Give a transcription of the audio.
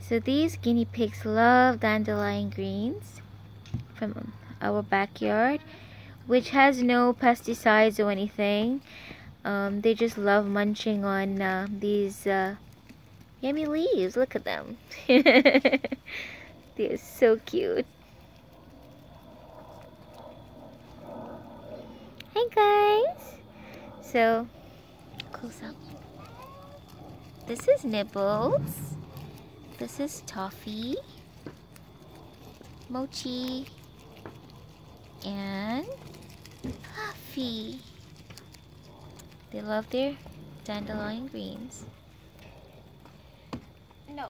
So these guinea pigs love dandelion greens from our backyard, which has no pesticides or anything. They just love munching on these yummy leaves. Look at them. They're so cute. Hey guys! So, close up. This is Nibbles. This is Toffee, Mochi, and Fluffy. They love their dandelion greens.